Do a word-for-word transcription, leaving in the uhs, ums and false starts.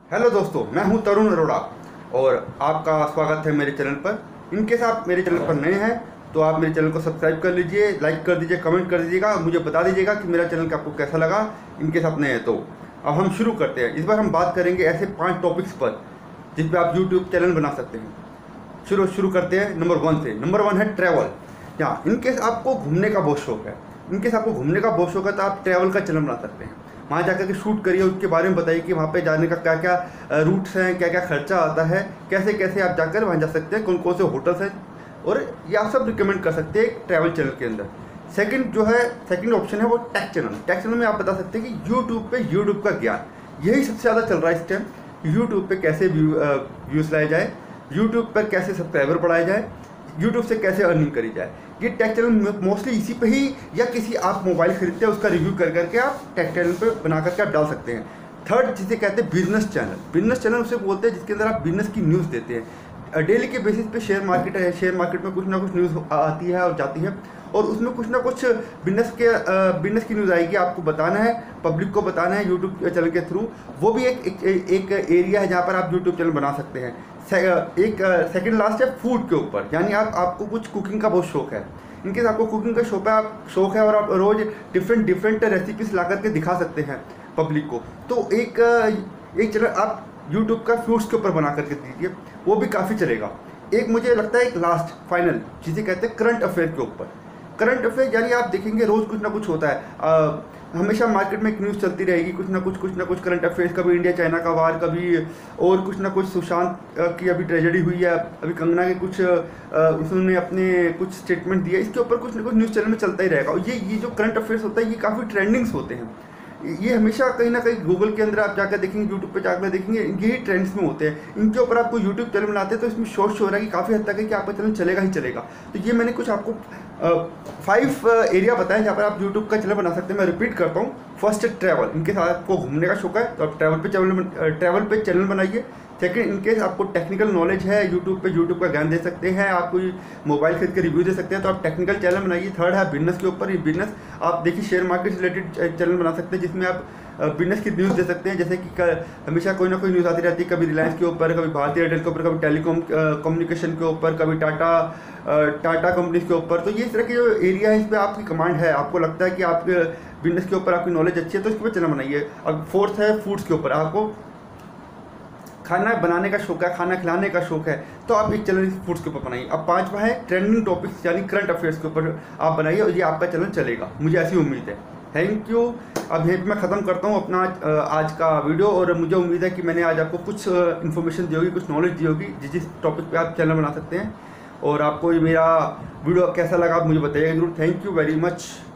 Hello दोस्तों, मैं हूं तरुण अरोड़ा और आपका स्वागत है मेरे चैनल पर। इनकेस आप मेरे चैनल पर नए हैं तो आप मेरे चैनल को सब्सक्राइब कर लीजिए, लाइक कर दीजिए, कमेंट कर दीजिएगा, मुझे बता दीजिएगा कि मेरा चैनल आपको कैसा लगा। इनकेस आप नए हैं तो अब हम शुरू करते हैं। इस बार हम बात करेंगे ऐसे पाँच टॉपिक्स पर जिस पर आप यूट्यूब चैनल बना सकते हैं। शुरू शुरू करते हैं नंबर वन से। नंबर वन है ट्रैवल। या इनकेस आपको घूमने का बहुत शौक है, इनकेस आपको घूमने का बहुत शौक है तो आप ट्रैवल का चैनल बना सकते हैं। वहाँ जाकर के शूट करिए, उसके बारे में बताइए कि वहाँ पे जाने का क्या क्या रूट्स हैं, क्या क्या खर्चा आता है, कैसे कैसे आप जाकर वहाँ जा सकते हैं, कौन कौन से होटल्स हैं, और ये आप सब रिकमेंड कर सकते हैं एक ट्रैवल चैनल के अंदर। सेकंड जो है, सेकंड ऑप्शन है वो टेक चैनल। टेक चैनल में आप बता सकते हैं कि यूट्यूब पे यूट्यूब का ज्ञान, यही सबसे ज़्यादा चल रहा है इस टाइम। यूट्यूब पे कैसे व्यूज़ लाए जाए, यूट्यूब पर कैसे सब्सक्राइबर बढ़ाए जाए, यूट्यूब से कैसे अर्निंग करी जाए। ये टेक चैनल मोस्टली इसी पे ही, या किसी आप मोबाइल खरीदते हैं उसका रिव्यू कर करके आप टेक चैनल पे बना करके आप डाल सकते हैं। थर्ड जिसे कहते हैं बिजनेस चैनल। बिजनेस चैनल उसे बोलते हैं जिसके अंदर आप बिजनेस की न्यूज़ देते हैं। डेली के बेसिस पे शेयर मार्केट है, शेयर मार्केट में कुछ ना कुछ न्यूज़ आती है और जाती है, और उसमें कुछ ना कुछ बिजनेस के बिजनेस की न्यूज़ आएगी, आपको बताना है, पब्लिक को बताना है यूट्यूब चैनल के थ्रू। वो भी एक एक, एक एरिया है जहाँ पर आप यूट्यूब चैनल बना सकते हैं। एक सेकंड लास्ट है फूड के ऊपर, यानी आप आपको कुछ कुकिंग का बहुत शौक है। इनकेस आपको कुकिंग का शौक है, आप शौक है और आप रोज़ डिफरेंट डिफरेंट रेसिपीज ला करके दिखा सकते हैं पब्लिक को, तो एक एक चैनल आप यूट्यूब का फूड्स के ऊपर बना करके दीजिए, वो भी काफ़ी चलेगा। एक मुझे लगता है एक लास्ट फाइनल जिसे कहते हैं करंट अफेयर के ऊपर। करंट अफेयर यानी आप देखेंगे रोज़ कुछ ना कुछ होता है, आ, हमेशा मार्केट में एक न्यूज़ चलती रहेगी, कुछ ना कुछ कुछ ना कुछ करंट अफेयर्स, कभी इंडिया चाइना का वार, कभी और कुछ ना कुछ, सुशांत की अभी ट्रेजेडी हुई है, अभी कंगना के कुछ उसने अपने कुछ स्टेटमेंट दिया, इसके ऊपर कुछ ना कुछ न्यूज़ चैनल में चलता ही रहेगा। और ये ये जो करंट अफेयर्स होता है ये काफ़ी ट्रेंडिंग्स होते हैं। ये हमेशा कहीं ना कहीं गूगल के अंदर आप जाकर देखेंगे, यूट्यूब पे जाकर देखेंगे, यही ट्रेंड्स में होते हैं। इनके ऊपर आपको यूट्यूब चैनल बनाते हैं तो इसमें शोर शोर है कि काफ़ी हद तक है कि आपका चैनल चलेगा ही चलेगा। तो ये मैंने कुछ आपको फाइव एरिया बताए जहाँ पर आप यूट्यूब का चैनल बना सकते हैं। मैं रिपीट करता हूँ। फर्स्ट है ट्रैवल। इनके साथ आपको घूमने का शौक है तो आप ट्रैवल पे चैनल ट्रैवल पे चैनल बनाइए। सेकंड, इनकेस आपको टेक्निकल नॉलेज है, यूट्यूब पे यूट्यूब का ज्ञान दे सकते हैं, आप कोई मोबाइल खरीद के रिव्यू दे सकते हैं तो आप टेक्निकल चैनल बनाइए। थर्ड है बिजनेस के ऊपर। ये बिजनेस आप देखिए शेयर मार्केट से रिलेटेड चैनल बना सकते हैं जिसमें आप बिजनेस की न्यूज़ दे सकते हैं, जैसे कि हमेशा कोई ना कोई न्यूज़ आती रहती है, कभी रिलायंस के ऊपर, कभी भारतीय एयरटेल के ऊपर, कभी टेलीकॉम कम्युनिकेशन के ऊपर, कभी टाटा टाटा कंपनीज के ऊपर। तो ये इस तरह के जो एरिया है इस पर आपकी कमांड है, आपको लगता है कि आपके बिजनेस के ऊपर आपकी नॉलेज अच्छी है तो इसके ऊपर चैनल बनाइए। अब फोर्थ है फूड्स के ऊपर। आपको खाना बनाने का शौक है, खाना खिलाने का शौक है तो आप एक चैनल फूड्स के ऊपर बनाइए। अब पांचवा है ट्रेंडिंग टॉपिक्स यानी करंट अफेयर्स के ऊपर आप बनाइए और ये आपका चैनल चलेगा, मुझे ऐसी उम्मीद है। Thank you. अब यहीं पे मैं ख़त्म करता हूँ अपना आज का वीडियो, और मुझे उम्मीद है कि मैंने आज आपको कुछ इन्फॉर्मेशन दी होगी, कुछ नॉलेज दी होगी जिस जिस टॉपिक पे आप चैनल बना सकते हैं। और आपको ये मेरा वीडियो कैसा लगा आप मुझे बताइएगा जरूर। Thank you very much.